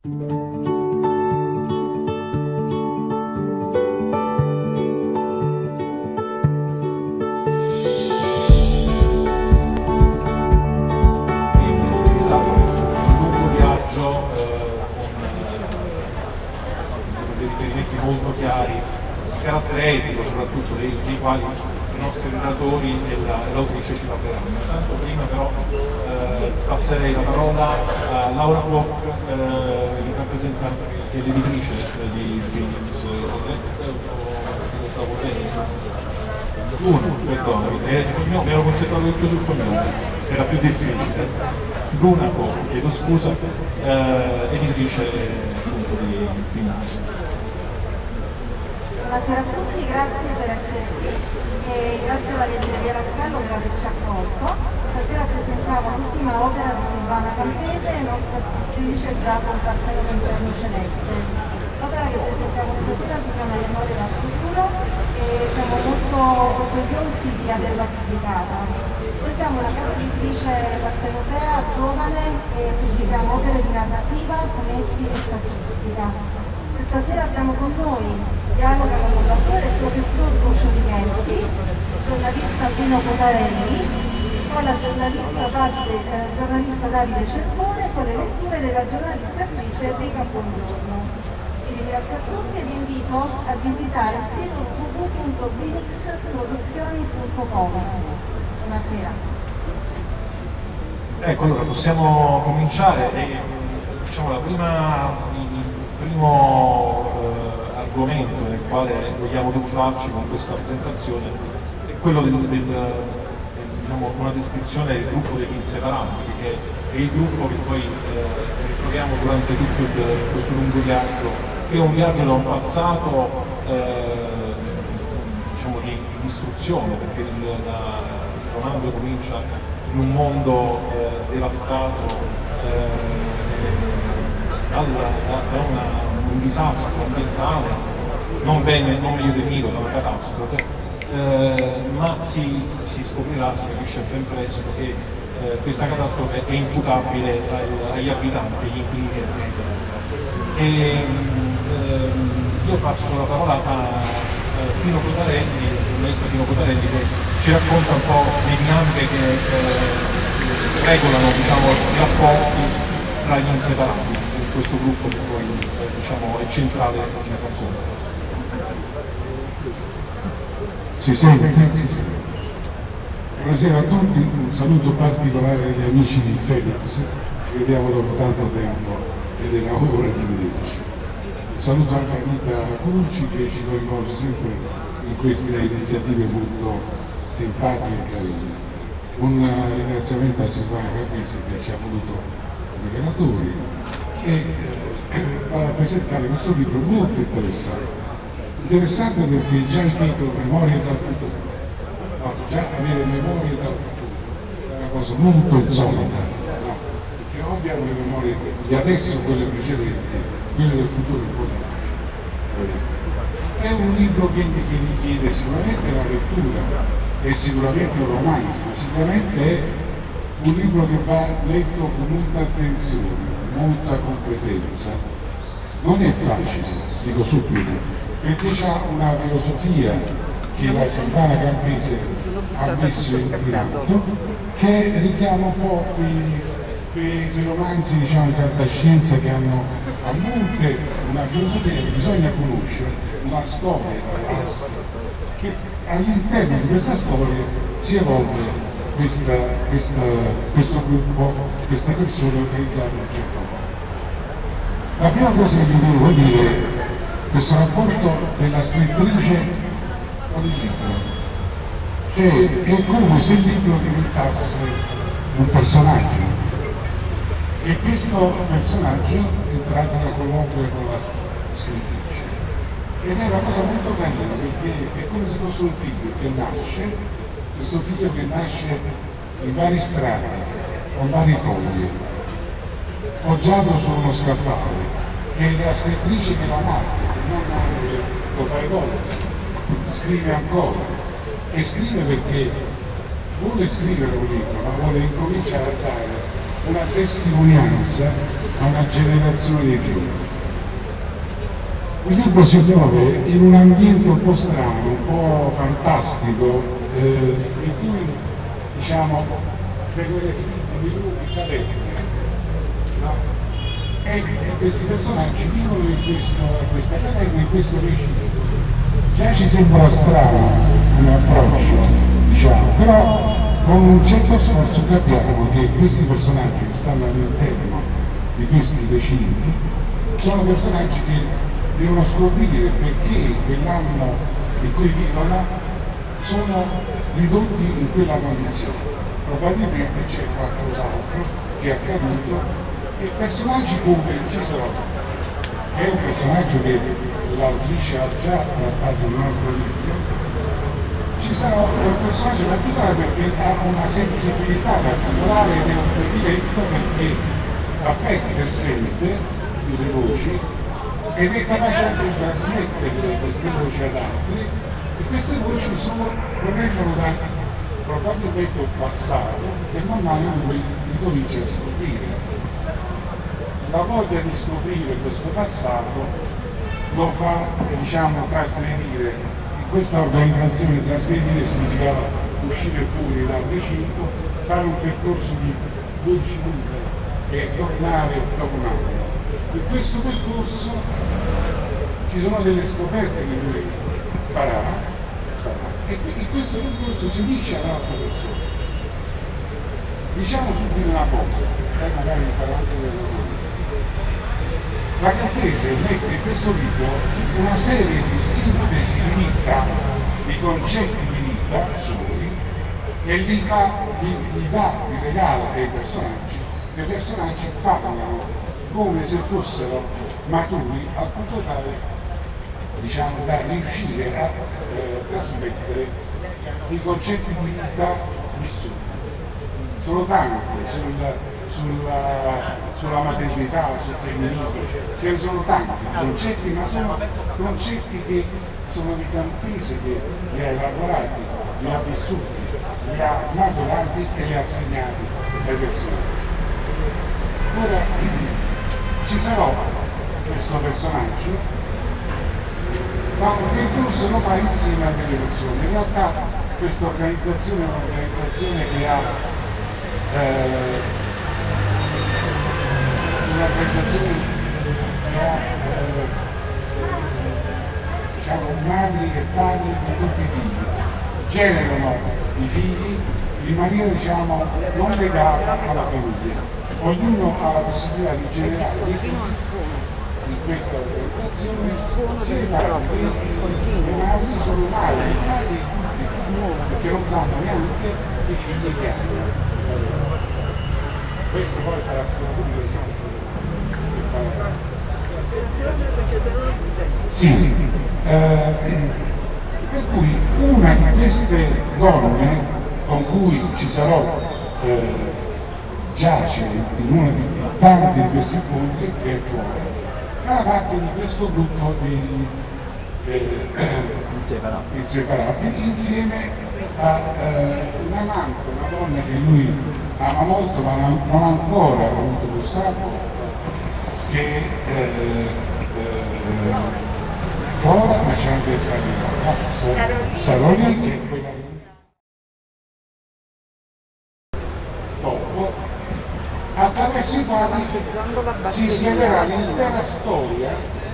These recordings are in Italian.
riferimenti molto chiari di carattere etico, soprattutto dei quali i nostri relatori e l'autrice ci parleranno. Tanto prima però passerei la parola a Laura Bock, rappresentante dell'editrice di Philips Luna, mi ero concentrato tutto sul cognome, era più difficile. Luna Bock, chiedo scusa, editrice appunto di Philips. Buonasera a tutti, grazie per essere qui e grazie alla libreria Raffaello per averci accolto. Stasera presentiamo l'ultima opera di Silvana Campese, nostra scrittrice già con Partenone in Premio Celeste. L'opera che presentiamo stasera si chiama Memoria dal futuro e siamo molto orgogliosi di averla pubblicata. Noi siamo una casa editrice partenopea, giovane, e pubblichiamo opere di narrativa, fumetti e saggistica. Stasera abbiamo con noi dialoga con l'autore il professor Lucio Vigensky, giornalista Pino Cotarelli, poi la giornalista Davide Cervone, con le letture della giornalista attrice Enrica Buongiorno. Vi ringrazio a tutti e vi invito a visitare il sito www.phoenixproduzioni.com. Buonasera. Ecco, allora possiamo cominciare. Diciamo il primo argomento nel quale vogliamo tuffarci con questa presentazione è quello diciamo, una descrizione del gruppo degli inseparabili, che è il gruppo che poi ritroviamo durante tutto questo lungo viaggio, che è un viaggio da un passato diciamo, di istruzione, perché il romanzo comincia in un mondo devastato da un disastro ambientale, non meglio definito, da una catastrofe, ma si scoprirà, si capisce ben presto che questa catastrofe è imputabile agli abitanti, agli inquilini del pianeta. Io passo la parola a Pino Cotarelli, il giornalista Pino Cotarelli, che ci racconta un po' le dinamiche che regolano, diciamo, i rapporti tra gli inseparabili, in questo gruppo che poi diciamo, è centrale nel racconto. Si sente? Buonasera a tutti, un saluto particolare agli amici di Phoenix, ci vediamo dopo tanto tempo ed era ora di vederci. Saluto anche Anita Cruci che ci coinvolge sempre in queste iniziative molto simpatiche e carine. Un ringraziamento a Silvana Campese che ci ha voluto come relatori e vado a presentare questo libro molto interessante. Interessante perché già il titolo Memorie dal futuro, no, già avere memorie dal futuro è una cosa molto insolita, no? Perché o abbiamo le memorie di adesso, quelle precedenti, quelle del futuro un po' di più. È un libro quindi che richiede sicuramente la lettura, è sicuramente un romanzo, ma sicuramente è un libro che va letto con molta attenzione, molta competenza. Non è facile, dico subito, perché c'ha una filosofia che la Silvana Campese ha messo in atto, che richiama un po' quei romanzi, diciamo, di fantascienza che hanno a monte una filosofia che bisogna conoscere, una storia che all'interno di questa storia si evolve questo gruppo, queste persone organizzate in un certo modo. La prima cosa che vi devo dire è questo rapporto della scrittrice con il libro, che è come se il libro diventasse un personaggio e questo personaggio in pratica colloquia con la scrittrice ed è una cosa molto carina perché è come se fosse un figlio che nasce, questo figlio che nasce in vari strati, con vari fogli, poggiato su uno scaffale, e la scrittrice che la marca, non lo fa evolvere, scrive ancora, e scrive perché vuole scrivere un libro, ma vuole incominciare a dare una testimonianza a una generazione di giovani. Il libro si muove in un ambiente un po' strano, un po' fantastico, in cui, diciamo, vengono definiti dei luoghi caverni, no? E questi personaggi vivono in questa caverna, in questo recinto. Già ci sembra strano un approccio, diciamo, però con un certo sforzo capiamo che questi personaggi che stanno all'interno di questi recinti sono personaggi che devono scoprire perché quell'anno in cui vivono sono ridotti in quella condizione. Probabilmente c'è qualcos'altro che è accaduto e personaggi come Cicerone, che è un personaggio che l'autrice ha già trattato in un altro libro. Cicerone è un personaggio particolare perché ha una sensibilità particolare ed è un prediletto perché appena sente le voci ed è capace anche di trasmettere queste voci ad altri, e queste voci provengono da probabilmente un passato che man mano lui comincia a scoprire. La voglia di scoprire questo passato lo fa, diciamo, trasvenire. In questa organizzazione trasvenire significava uscire fuori dal recinto, fare un percorso di 12 numeri e tornare dopo un anno. In questo percorso ci sono delle scoperte che lui farà e in questo percorso si unisce all'altra persona. Diciamo subito una cosa, magari parlando del lavoro. La Campese mette in questo libro una serie di sintesi di vita, di concetti di vita suoi, e li regala ai personaggi. I personaggi parlano come se fossero maturi al punto tale, diciamo, da riuscire a trasmettere i concetti di vita vissuti. Sono tanti sulla maternità, sul femminismo, ce ne sono tanti concetti, ma sono concetti che sono di Campese, che li ha elaborati, li ha vissuti, li ha maturati e li ha assegnati ai personaggi. Ora, ci sarà questo personaggio, ma un percorso lo fa insieme a delle persone. In realtà questa organizzazione è un'organizzazione che ha diciamo, madri e padri di tutti i figli, generano i figli in maniera, diciamo, non legata alla famiglia. Ognuno ha la possibilità di generare dei figli in questa organizzazione, separati, le madri sono madri di tutti i figli, perché non sanno neanche i figli che hanno. Questo poi sarà sicuramente sì, per cui una di queste donne con cui ci sarò giace in uno di tanti di questi incontri che è fuori, fa parte di questo gruppo di inseparabili, insieme a un'amante, una donna che lui ama molto ma non ha ancora avuto questo rapporto, che Flora, ma c'è anche Saroni, che è quella dopo, attraverso i quali si spiegherà l'intera storia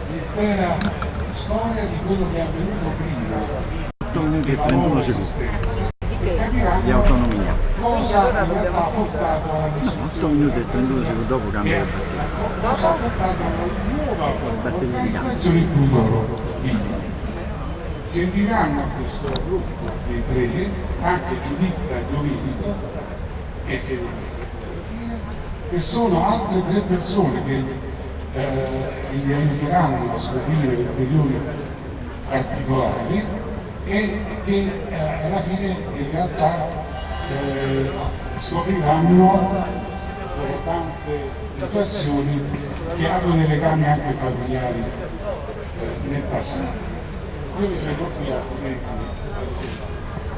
di quello che è avvenuto prima. 8 minuti e 31 secondi di autonomia. Cosa in realtà ha portato alla discussione? 8 minuti e 31 secondi dopo cambia la batteria. Cosa ha portato alla nuova organizzazione in cui loro vivono. Serviranno a questo gruppo dei tre anche Giuditta, Domenico e Federico, che sono altre tre persone che gli aiuteranno a scoprire ulteriori particolari e che alla fine in realtà scopriranno tante situazioni che hanno dei legami anche familiari nel passato. Io vi fermo qui altrimenti.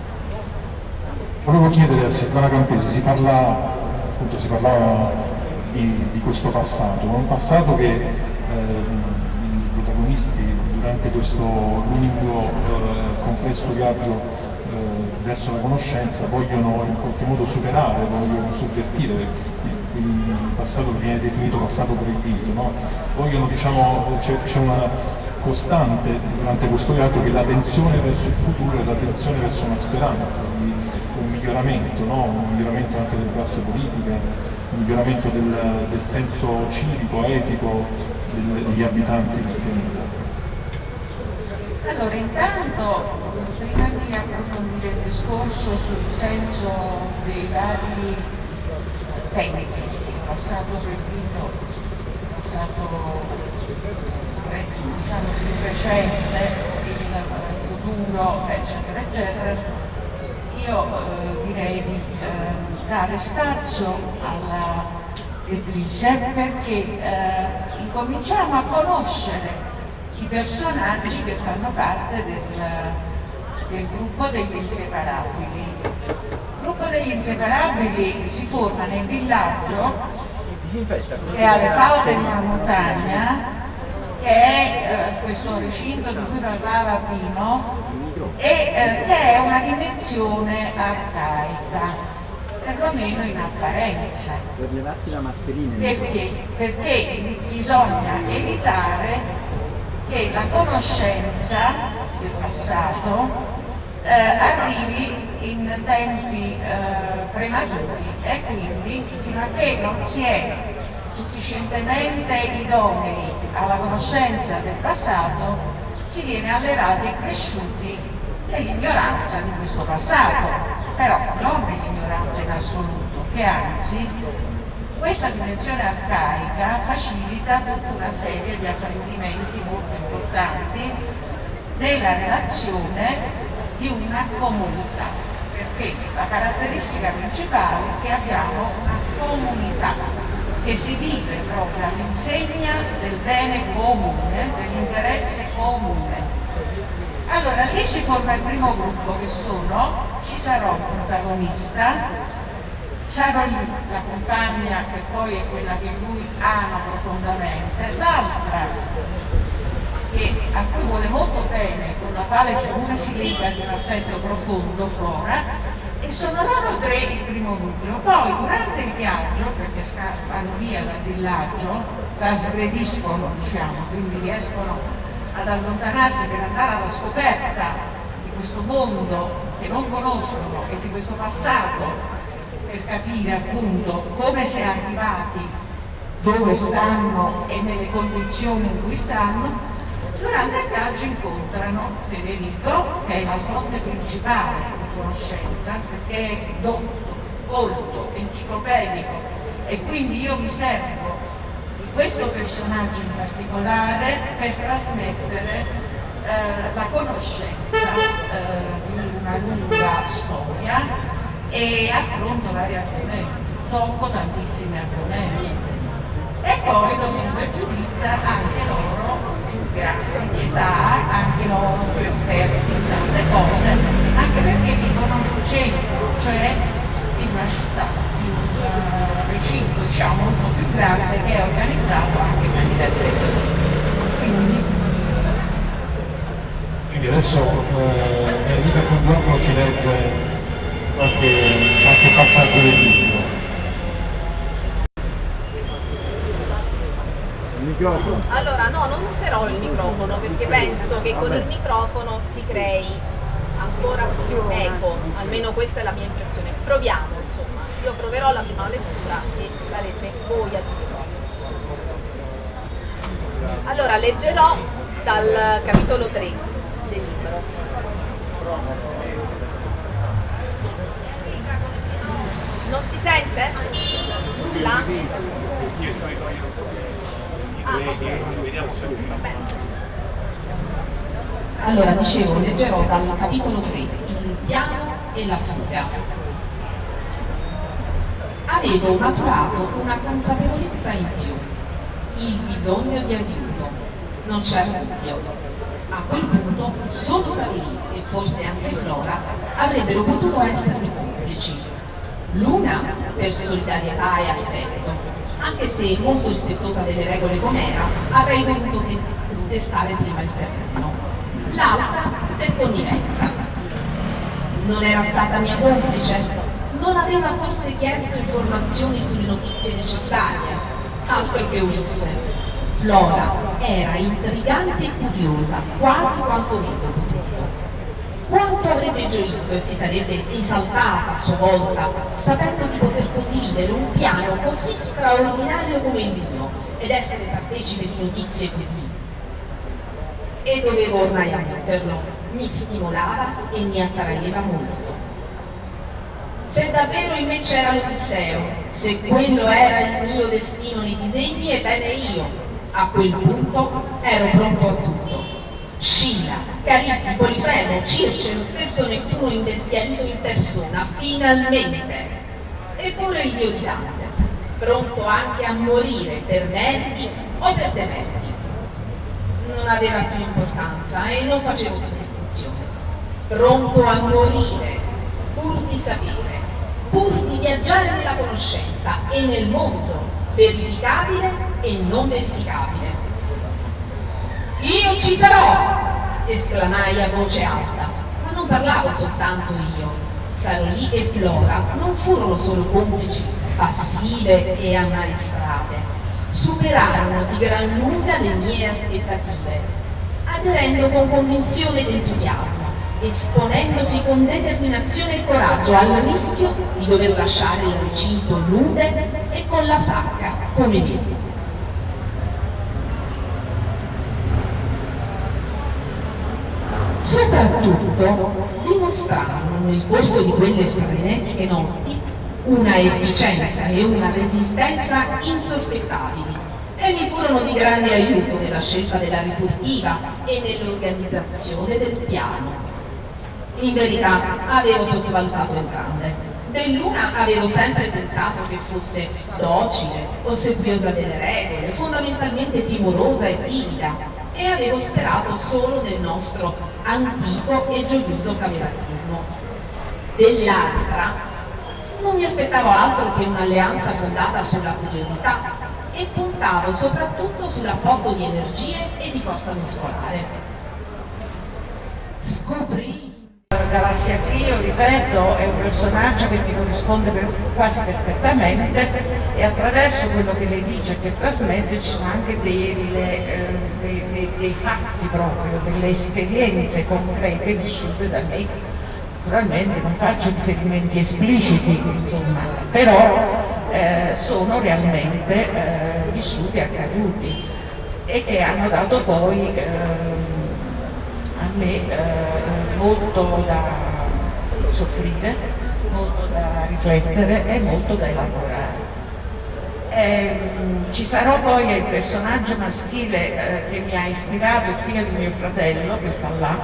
Volevo chiedere a Silvana Campese, si parlava di questo passato, un passato che i protagonisti durante questo lungo, complesso viaggio verso la conoscenza vogliono in qualche modo superare, vogliono sovvertire il passato che viene definito passato proibito, no? Vogliono, diciamo, c'è una costante durante questo viaggio che è la tensione verso il futuro e la tensione verso una speranza, un miglioramento, no? Un miglioramento anche delle classi politiche, un miglioramento del senso civico, etico degli abitanti del pianeta. Allora, intanto, prima di approfondire il discorso sul senso dei vari temi, il passato proibito, il passato diciamo più recente, il futuro, eccetera, eccetera, io direi di dare spazio alla lettrice perché incominciamo a conoscere i personaggi che fanno parte del gruppo degli Inseparabili. Il gruppo degli Inseparabili si forma nel villaggio che è alle falde di una montagna, che è questo recinto di cui parlava Pino, e che è una dimensione arcaica, perlomeno in apparenza. Perché bisogna evitare che la conoscenza del passato arrivi in tempi prematuri e quindi fino a che non si è sufficientemente idonei alla conoscenza del passato si viene allevati e cresciuti nell'ignoranza di questo passato, però non nell'ignoranza in assoluto, che anzi questa dimensione arcaica facilita tutta una serie di apprendimenti molto importanti nella relazione di una comunità, perché la caratteristica principale è che abbiamo una comunità che si vive proprio all'insegna del bene comune, dell'interesse comune. Allora lì si forma il primo gruppo che ci sarà un protagonista, sarà la compagna che poi è quella che lui ama profondamente, l'altra a cui vuole molto bene, con la quale seppure si lega di un affetto profondo, Flora, e sono loro tre il primo nucleo. Poi durante il viaggio, perché vanno via dal villaggio, trasgrediscono, diciamo, quindi riescono ad allontanarsi per andare alla scoperta di questo mondo che non conoscono e di questo passato, per capire appunto come si è arrivati, dove stanno e nelle condizioni in cui stanno. Durante il viaggio incontrano Federico, che è la fonte principale di conoscenza, perché è dotto, colto, enciclopedico, e quindi io mi servo di questo personaggio in particolare per trasmettere la conoscenza di una lunga storia, e affronto vari argomenti, tocco tantissimi argomenti. E poi Domingo e Giuditta, anche loro più grandi di età, anche loro più esperti in tante cose, anche perché vivono nel centro, cioè in una città, in un recinto diciamo molto più grande, che è organizzato anche in maniera diversa. Quindi adesso Enrica Congiorno ci legge qualche passaggio del libro. Allora no, non userò il microfono perché penso che con il microfono si crei ancora più eco, almeno questa è la mia impressione. Proviamo, insomma, io proverò la prima lettura e sarete voi a dirlo. Allora leggerò dal capitolo 3 del libro. Non si sente? Là? Ah, ok. Allora, dicevo, leggerò dal capitolo 3, il piano e la fuga. Avevo maturato una consapevolezza in più, il bisogno di aiuto, non c'era dubbio. A quel punto solo Sarolì e forse anche Flora avrebbero potuto essermi complici. L'una per solidarietà e affetto, anche se molto rispettosa delle regole com'era, avrei dovuto testare prima il terreno. L'altra per connivenza. Non era stata mia complice? Non aveva forse chiesto informazioni sulle notizie necessarie? Altro che Ulisse. Flora era intrigante e curiosa, quasi quanto me potuto. Quanto avrebbe gioito e si sarebbe esaltata a sua volta, sapendo di poter condividere un piano così straordinario come il mio ed essere partecipe di notizie così. E dovevo ormai ammetterlo, mi stimolava e mi attraeva molto. Se davvero in me c'era l'Odisseo, se quello era il mio destino nei disegni, ebbene io, a quel punto, ero pronto a tutto. Scilla, Caribdi, Polifemo, Circe, lo stesso Nettuno imbestialito in persona, finalmente! Eppure il dio di Dante, pronto anche a morire per meriti o per demeriti. Non aveva più importanza e non facevo più distinzione. Pronto a morire, pur di sapere, pur di viaggiare nella conoscenza e nel mondo, verificabile e non verificabile. Io ci sarò! Esclamai a voce alta, ma non parlavo soltanto io. Sarolì e Flora non furono solo complici, passive e ammaestrate, superarono di gran lunga le mie aspettative, aderendo con convinzione ed entusiasmo, esponendosi con determinazione e coraggio al rischio di dover lasciare il recinto nude e con la sacca come me. Soprattutto dimostrarono nel corso di quelle frenetiche notti una efficienza e una resistenza insospettabili e mi furono di grande aiuto nella scelta della rifurtiva e nell'organizzazione del piano. In verità avevo sottovalutato entrambe. Dell'una avevo sempre pensato che fosse docile, ossequiosa delle regole, fondamentalmente timorosa e timida, e avevo sperato solo nel nostro antico e gioioso cameratismo. Dell'altra non mi aspettavo altro che un'alleanza fondata sulla curiosità e puntavo soprattutto sull'apporto di energie e di forza muscolare. Scoprì Galassia Clio, ripeto, è un personaggio che mi corrisponde quasi perfettamente e attraverso quello che lei dice e che trasmette ci sono anche dei fatti proprio, delle esperienze concrete vissute da me. Naturalmente non faccio riferimenti espliciti, insomma, però sono realmente vissuti, accaduti e che hanno dato poi a me molto da soffrire, molto da riflettere e molto da elaborare. Ci sarò poi il personaggio maschile che mi ha ispirato, il figlio di mio fratello che sta là,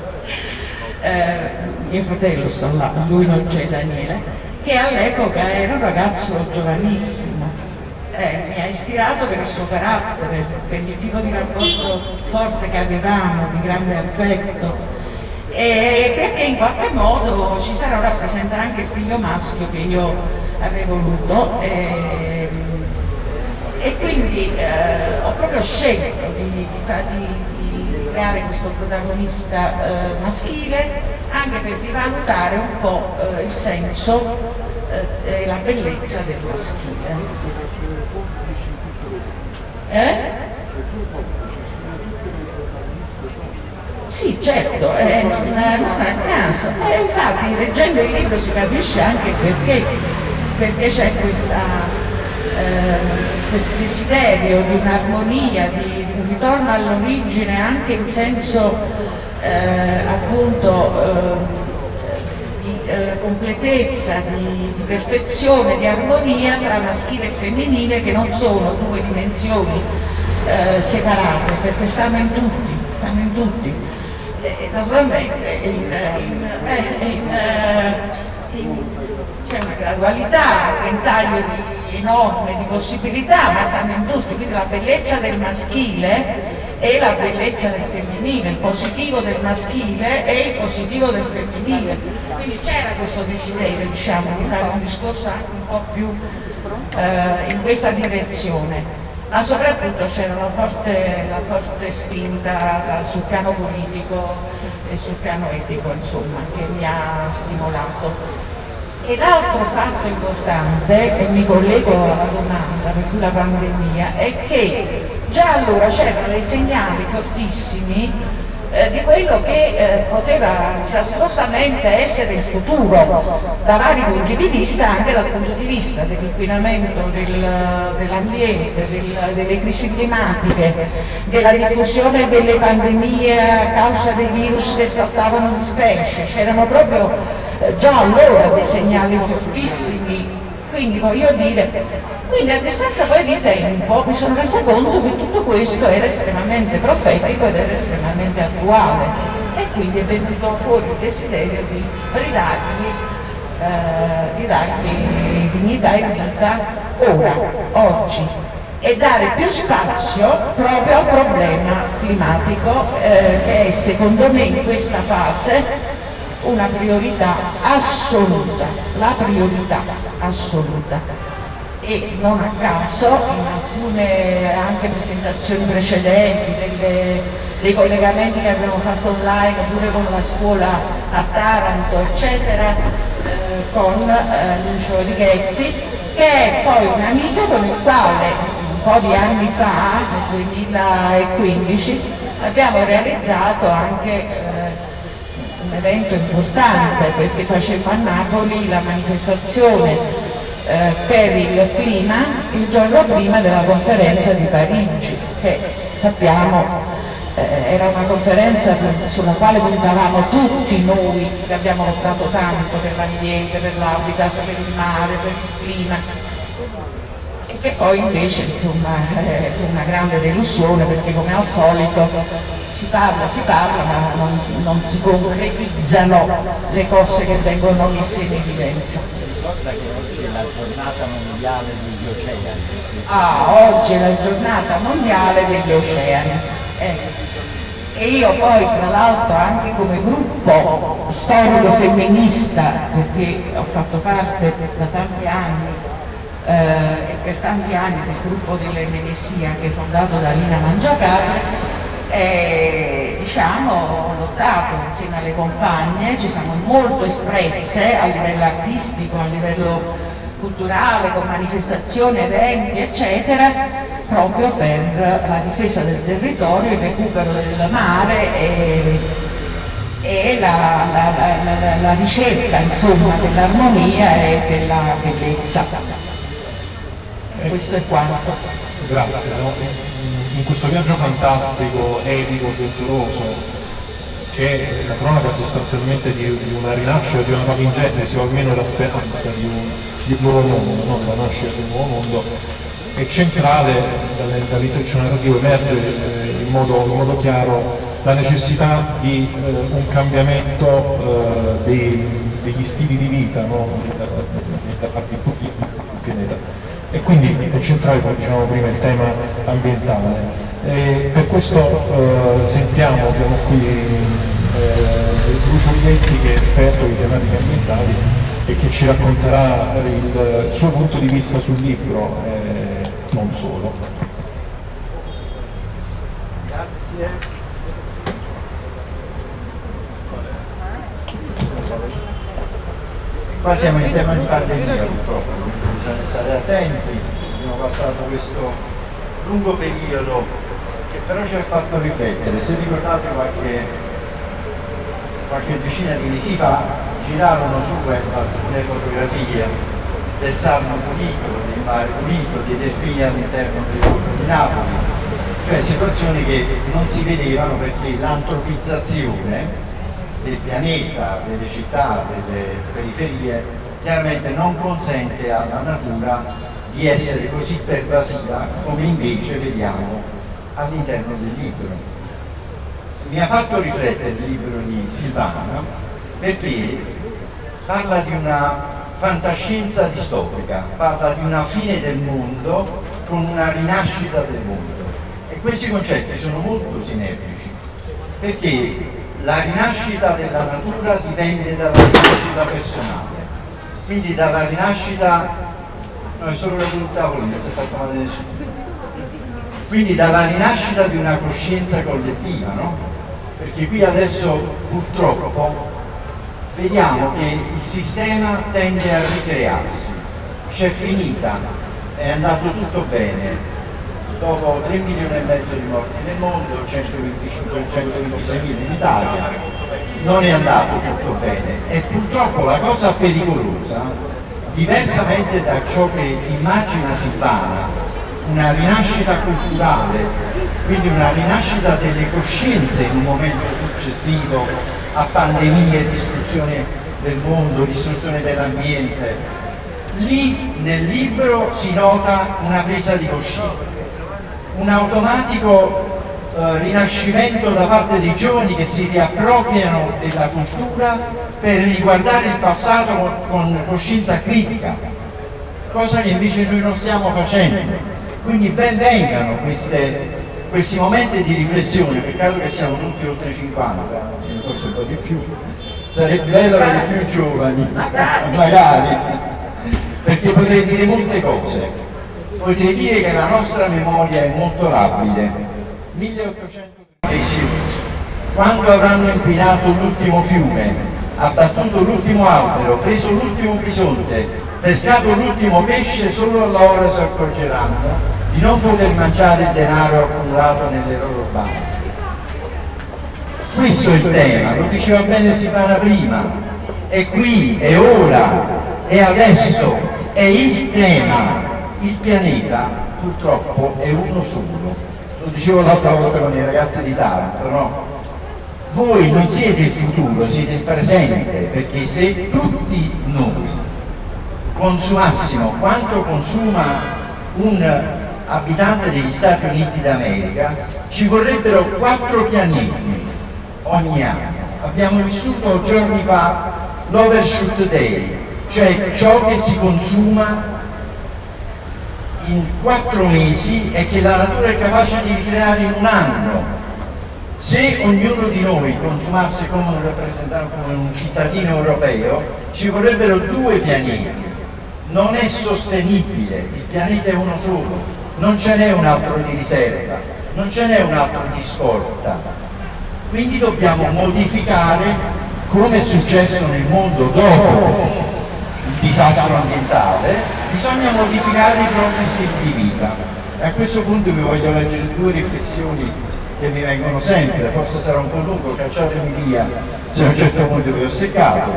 mio fratello sta là, lui non c'è, Daniele, che all'epoca era un ragazzo giovanissimo. Mi ha ispirato per il suo carattere, per il tipo di rapporto forte che avevamo, di grande affetto, e perché in qualche modo ci sarà rappresenta anche il figlio maschio che io avrei voluto, e quindi ho proprio scelto di creare questo protagonista maschile, anche per rivalutare un po' il senso e la bellezza del maschile. Sì, certo, non a caso. Infatti leggendo il libro si capisce anche perché c'è questo desiderio di un'armonia, di un ritorno all'origine anche in senso appunto di completezza, di perfezione, di armonia tra maschile e femminile, che non sono due dimensioni separate, perché stanno in tutti. Naturalmente c'è una gradualità, un ventaglio enorme di possibilità, ma stanno in tutti, quindi la bellezza del maschile e la bellezza del femminile, il positivo del maschile e il positivo del femminile. Quindi c'era questo desiderio, diciamo, di fare un discorso anche un po' più in questa direzione, ma soprattutto c'era la forte spinta sul piano politico e sul piano etico, insomma, che mi ha stimolato. E l'altro fatto importante, e mi collego alla domanda per cui la pandemia, è che già allora c'erano dei segnali fortissimi di quello che poteva disastrosamente essere il futuro da vari punti di vista, anche dal punto di vista dell'inquinamento dell'ambiente, delle crisi climatiche, della diffusione delle pandemie a causa dei virus che saltavano di specie. C'erano proprio già allora dei segnali fortissimi, quindi voglio dire, quindi a distanza poi di tempo mi sono resa conto che tutto questo era estremamente profetico ed era estremamente attuale, e quindi è venuto fuori il desiderio di ridargli dignità e vita ora, oggi, e dare più spazio proprio al problema climatico che è secondo me in questa fase una priorità assoluta, la priorità assoluta. E non a caso in alcune anche presentazioni precedenti dei collegamenti che abbiamo fatto online oppure con la scuola a Taranto eccetera, con Lucio Righetti, che è poi un amico con il quale un po' di anni fa, nel 2015, abbiamo realizzato anche un evento importante, perché facemmo a Napoli la manifestazione per il clima il giorno prima della conferenza di Parigi, che sappiamo era una conferenza sulla quale puntavamo tutti noi che abbiamo lottato tanto per l'ambiente, per l'habitat, per il mare, per il clima, e che poi invece insomma fu una grande delusione, perché come al solito si parla, ma non si concretizzano le cose che vengono messe in evidenza. Ricorda che oggi è la giornata mondiale degli oceani. Oggi è la giornata mondiale degli oceani. E io poi tra l'altro anche come gruppo storico femminista, perché ho fatto parte da tanti anni e per tanti anni del gruppo dell'Enesia che è fondato da Lina Mangiacarne, diciamo, ho lottato insieme alle compagne, ci siamo molto espresse a livello artistico, a livello culturale, con manifestazioni, eventi, eccetera, proprio per la difesa del territorio, il recupero del mare e la ricerca, insomma, dell'armonia e della bellezza. Questo è quanto. Grazie. In questo viaggio fantastico, epico, avventuroso, che è la cronaca sostanzialmente di una rinascita, di una palingenesi, o almeno la speranza di un nuovo mondo, no? Della nascita di un nuovo mondo, è centrale dall'intreccio narrativo, emerge in modo chiaro la necessità di un cambiamento degli stili di vita, no? Di tutti il pianeta. E quindi è centrale, come dicevamo prima, il tema ambientale. E per questo abbiamo qui Lucio Righetti, che è esperto di tematiche ambientali e che ci racconterà il suo punto di vista sul libro, non solo. Grazie. Qua siamo in tema di pandemia, purtroppo, bisogna stare attenti, abbiamo passato questo lungo periodo che però ci ha fatto riflettere. Se ricordate qualche decina di mesi fa girarono sul web alcune fotografie del Sarno pulito, del mare pulito, dei delfini all'interno del porto di Napoli, cioè situazioni che non si vedevano perché l'antropizzazione del pianeta, delle città, delle periferie, chiaramente non consente alla natura di essere così pervasiva come invece vediamo all'interno del libro. Mi ha fatto riflettere il libro di Silvana perché parla di una fantascienza distopica, parla di una fine del mondo con una rinascita del mondo. E questi concetti sono molto sinergici, perché la rinascita della natura dipende dalla rinascita personale, quindi dalla rinascita, no, è solo la volontà, non si è fatto male nessuno, quindi dalla rinascita di una coscienza collettiva, no? Perché qui adesso purtroppo vediamo che il sistema tende a ricrearsi, c'è finita, è andato tutto bene. Dopo 3 milioni e mezzo di morti nel mondo, 126.000 in Italia, non è andato tutto bene e purtroppo la cosa pericolosa, diversamente da ciò che immagina Silvana, una rinascita culturale, quindi una rinascita delle coscienze in un momento successivo a pandemie, distruzione del mondo, distruzione dell'ambiente, lì nel libro si nota una presa di coscienza, un automatico rinascimento da parte dei giovani che si riappropriano della cultura per riguardare il passato con coscienza critica, cosa che invece noi non stiamo facendo. Quindi ben vengano questi momenti di riflessione, peccato che siamo tutti oltre 50, forse un po' di più, sarebbe bello avere più giovani, magari, perché potrei dire molte cose. Potrei dire che la nostra memoria è molto labile. 1800, quando avranno inquinato l'ultimo fiume, abbattuto l'ultimo albero, preso l'ultimo bisonte, pescato l'ultimo pesce, solo allora si accorgeranno di non poter mangiare il denaro accumulato nelle loro banche. Questo è il tema, lo diceva bene Silvana prima, è qui, è ora, è adesso, è il tema. Il pianeta purtroppo è uno solo, lo dicevo l'altra volta con i ragazzi di Taranto, no? Voi non siete il futuro, siete il presente, perché se tutti noi consumassimo quanto consuma un abitante degli Stati Uniti d'America, ci vorrebbero 4 pianeti ogni anno. Abbiamo vissuto giorni fa l'Overshoot Day, cioè ciò che si consuma in 4 mesi e che la natura è capace di ricreare in un anno. Se ognuno di noi consumasse come un rappresentante, come un cittadino europeo, ci vorrebbero 2 pianeti. Non è sostenibile, il pianeta è uno solo, non ce n'è un altro di riserva, non ce n'è un altro di scorta. Quindi dobbiamo modificare, come è successo nel mondo dopo il disastro ambientale, bisogna modificare i propri stili di vita. E a questo punto vi voglio leggere 2 riflessioni che mi vengono sempre, forse sarà un po' lungo, cacciatemi via se a un certo punto vi ho seccato.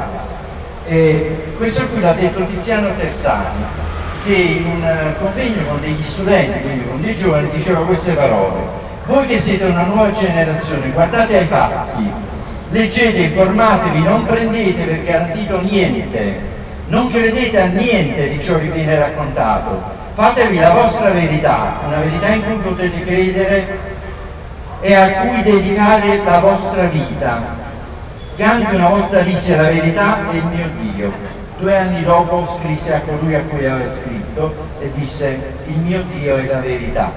E questo qui l'ha detto Tiziano Terzani, che in un convegno con degli studenti, quindi con dei giovani, diceva queste parole: voi che siete una nuova generazione, guardate ai fatti, leggete, informatevi, non prendete per garantito niente, non credete a niente di ciò che viene raccontato, fatevi la vostra verità, una verità in cui potete credere e a cui dedicare la vostra vita. Gandhi una volta disse: la verità è il mio Dio. 2 anni dopo scrisse a colui a cui aveva scritto e disse: il mio Dio è la verità.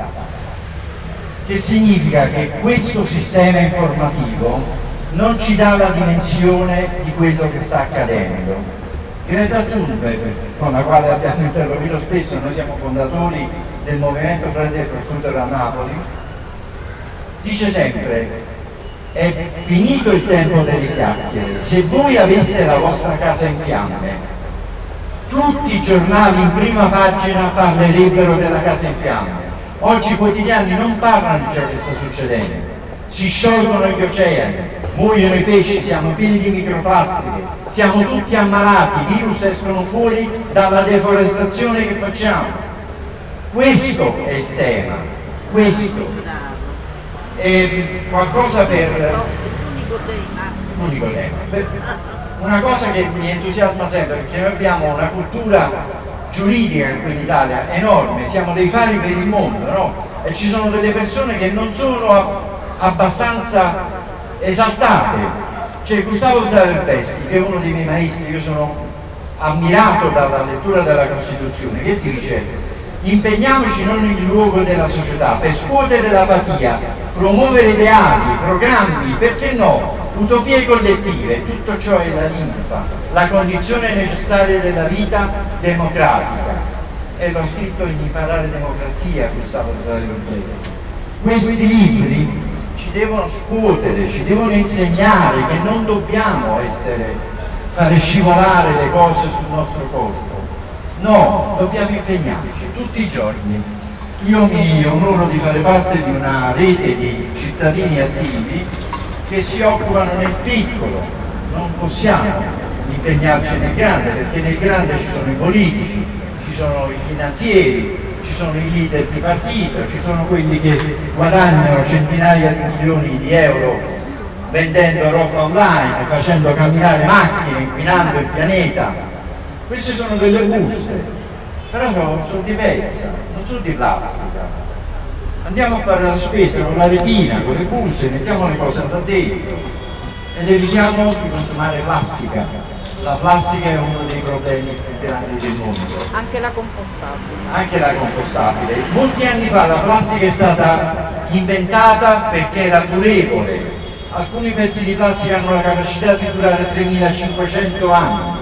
Che significa che questo sistema informativo non ci dà la dimensione di quello che sta accadendo. Greta Thunberg, con la quale abbiamo interloquito spesso, noi siamo fondatori del movimento Fridays for Future a Napoli, dice sempre: è finito il tempo delle chiacchiere, se voi aveste la vostra casa in fiamme, tutti i giornali in prima pagina parlerebbero della casa in fiamme. Oggi i quotidiani non parlano di ciò che sta succedendo, si sciolgono gli oceani, muoiono i pesci, siamo pieni di microplastiche, siamo tutti ammalati, i virus escono fuori dalla deforestazione che facciamo. Questo è il tema, questo è qualcosa per l'unico tema. Una cosa che mi entusiasma sempre, perché noi abbiamo una cultura giuridica qui in Italia enorme, siamo dei fari per il mondo, no? E ci sono delle persone che non sono abbastanza esaltate. C'è Gustavo Zalbeschi, che è uno dei miei maestri, io sono ammirato dalla lettura della Costituzione, che dice: Impegniamoci in ogni luogo della società per scuotere l'apatia, promuovere ideali, programmi, perché no, utopie collettive. Tutto ciò è la linfa, la condizione necessaria della vita democratica. E l'ho scritto in Imparare democrazia, Gustavo Rosario. Questi libri ci devono scuotere, ci devono insegnare che non dobbiamo fare scivolare le cose sul nostro corpo. No, dobbiamo impegnarci tutti i giorni. Io mi onoro di fare parte di una rete di cittadini attivi che si occupano nel piccolo. Non possiamo impegnarci nel grande, perché nel grande ci sono i politici, ci sono i finanzieri, ci sono i leader di partito, ci sono quelli che guadagnano centinaia di milioni di euro vendendo roba online, facendo camminare macchine, inquinando il pianeta. Queste sono delle buste, però sono di pezza, non sono di plastica. Andiamo a fare la spesa con la retina, con le buste, mettiamo le cose da dentro ed evitiamo di consumare plastica. La plastica è uno dei problemi più grandi del mondo. Anche la compostabile. Anche la compostabile. Molti anni fa la plastica è stata inventata perché era durevole. Alcuni pezzi di plastica hanno la capacità di durare 3500 anni.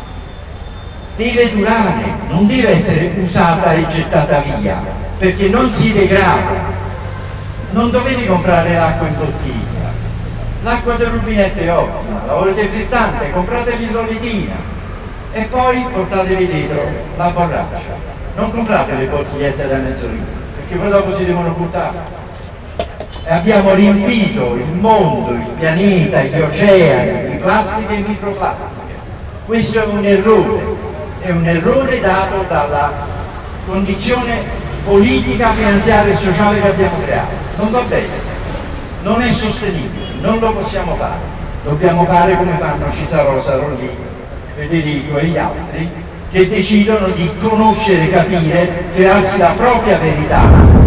Deve durare, non deve essere usata e gettata via, perché non si degrada. Non dovete comprare l'acqua in bottiglia. L'acqua del rubinetto è ottima, la volete frizzante, comprate l'idrolitina e poi portatevi dietro la borraccia. Non comprate le bottigliette da mezzo litro, perché poi dopo si devono buttare. E abbiamo riempito il mondo, il pianeta, gli oceani di plastiche e microplastiche. Questo è un errore dato dalla condizione politica, finanziaria e sociale che abbiamo creato. Non va bene, non è sostenibile. Non lo possiamo fare, dobbiamo fare come fanno Cisarosa, Rollì, Federico e gli altri, che decidono di conoscere, capire, crearsi la propria verità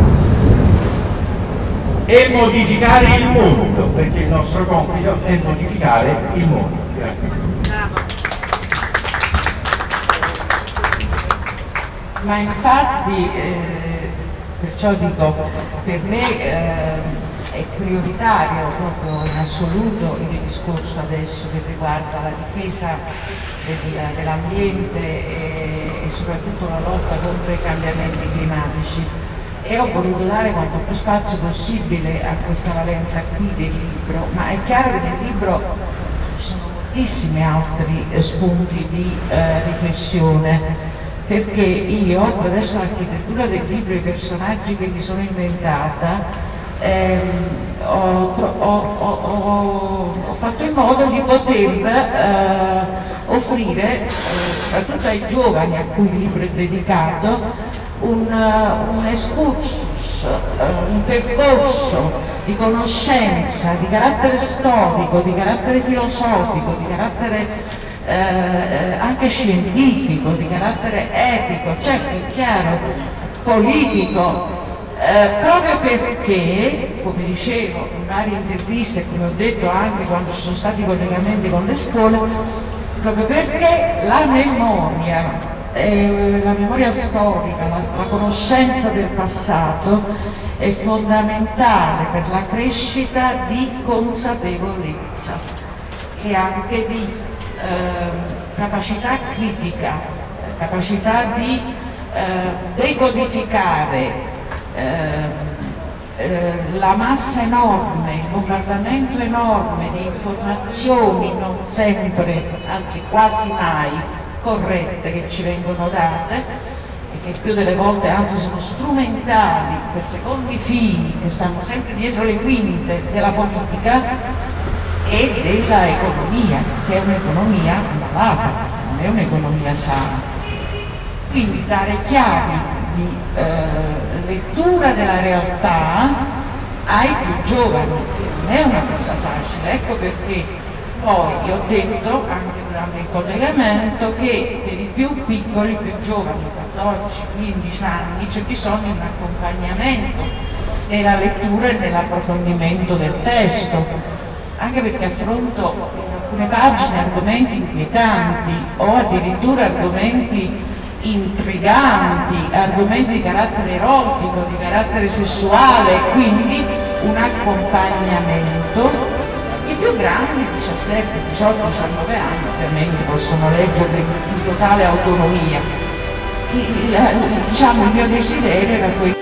e modificare il mondo, perché il nostro compito è modificare il mondo. Grazie. Ma infatti, perciò dico, per me è prioritario proprio in assoluto il discorso adesso che riguarda la difesa dell'ambiente e soprattutto la lotta contro i cambiamenti climatici. E ho voluto dare quanto più spazio possibile a questa valenza qui del libro, ma è chiaro che nel libro ci sono moltissimi altri spunti di riflessione, perché io attraverso l'architettura del libro e i personaggi che mi sono inventata ho fatto in modo di poter offrire, soprattutto ai giovani a cui il libro è dedicato, un excursus, un percorso di conoscenza di carattere storico, di carattere filosofico, di carattere anche scientifico, di carattere etico, certo è chiaro, politico. Proprio perché, come dicevo in varie interviste, come ho detto anche quando ci sono stati collegamenti con le scuole, proprio perché la memoria storica, la conoscenza del passato è fondamentale per la crescita di consapevolezza e anche di capacità critica, capacità di decodificare la massa enorme, il bombardamento enorme di informazioni non sempre, anzi quasi mai corrette che ci vengono date e che più delle volte anzi sono strumentali per secondi fini che stanno sempre dietro le quinte della politica e della economia, che è un'economia malata, non è un'economia sana. Quindi dare chiavi di lettura della realtà ai più giovani non è una cosa facile, ecco perché poi ho detto anche durante il collegamento che per i più piccoli, più giovani, 14-15 anni, c'è bisogno di un accompagnamento nella lettura e nell'approfondimento del testo, anche perché affronto in alcune pagine argomenti inquietanti o addirittura argomenti intriganti, argomenti di carattere erotico, di carattere sessuale, quindi un accompagnamento. I più grandi, 17, 18, 19 anni, ovviamente possono leggere in totale autonomia. Diciamo, il mio desiderio era quello